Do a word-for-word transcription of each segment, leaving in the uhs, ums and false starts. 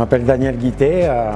m'appelle Daniel Guité, euh,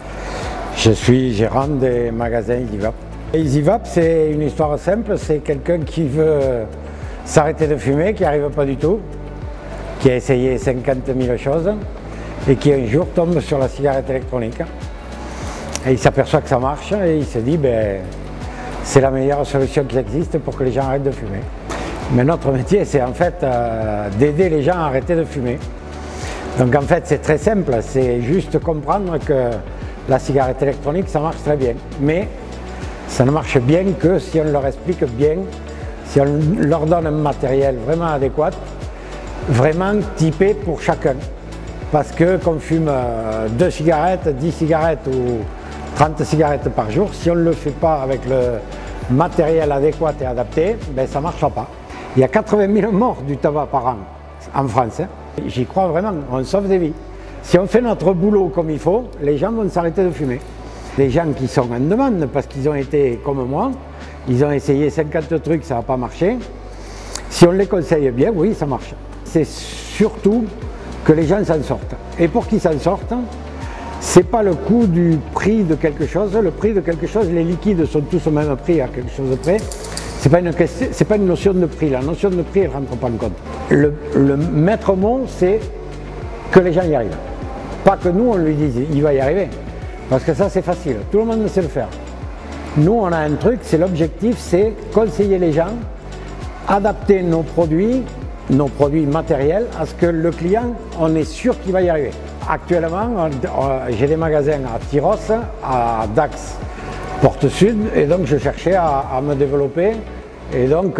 je suis gérant des magasins EasyVap. EasyVap, c'est une histoire simple, c'est quelqu'un qui veut s'arrêter de fumer, qui n'y arrive pas du tout, qui a essayé cinquante mille choses et qui un jour tombe sur la cigarette électronique. Et il s'aperçoit que ça marche et il se dit ben, c'est la meilleure solution qui existe pour que les gens arrêtent de fumer. Mais notre métier, c'est en fait euh, d'aider les gens à arrêter de fumer. Donc en fait, c'est très simple, c'est juste comprendre que la cigarette électronique, ça marche très bien. Mais ça ne marche bien que si on leur explique bien, si on leur donne un matériel vraiment adéquat, vraiment typé pour chacun. Parce que qu'on fume deux cigarettes, dix cigarettes ou trente cigarettes par jour, si on ne le fait pas avec le matériel adéquat et adapté, ben ça ne marchera pas. Il y a quatre-vingt mille morts du tabac par an en France. Hein. J'y crois vraiment, on sauve des vies. Si on fait notre boulot comme il faut, les gens vont s'arrêter de fumer. Les gens qui sont en demande, parce qu'ils ont été comme moi, ils ont essayé cinquante trucs, ça n'a pas marché. Si on les conseille bien, oui, ça marche. C'est surtout que les gens s'en sortent. Et pour qu'ils s'en sortent, c'est pas le coût du prix de quelque chose. Le prix de quelque chose, les liquides sont tous au même prix, à quelque chose de près. C'est pas une question, c'est pas une notion de prix. La notion de prix, elle ne rentre pas en compte. Le, le maître mot, c'est que les gens y arrivent. Pas que nous, on lui dise, il va y arriver. Parce que ça, c'est facile. Tout le monde sait le faire. Nous, on a un truc, c'est l'objectif, c'est conseiller les gens, adapter nos produits, nos produits matériels, à ce que le client, on est sûr qu'il va y arriver. Actuellement, j'ai des magasins à Tyros, à Dax, Porte Sud, et donc je cherchais à, à me développer. Et donc,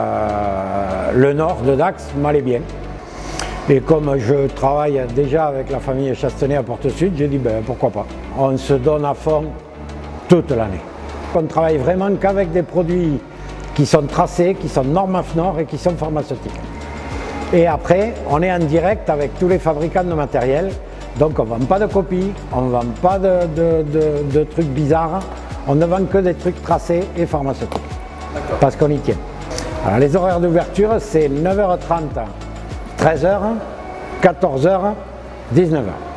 euh, le nord de Dax m'allait bien. Et comme je travaille déjà avec la famille Chastenay à Porte Sud, j'ai dit ben, pourquoi pas. On se donne à fond toute l'année. On travaille vraiment qu'avec des produits qui sont tracés, qui sont normes AFNOR et qui sont pharmaceutiques. Et après, on est en direct avec tous les fabricants de matériel. Donc on ne vend pas de copies, on ne vend pas de, de, de, de trucs bizarres. On ne vend que des trucs tracés et pharmaceutiques. Parce qu'on y tient. Alors, les horaires d'ouverture, c'est neuf heures trente, treize heures, quatorze heures, dix-neuf heures.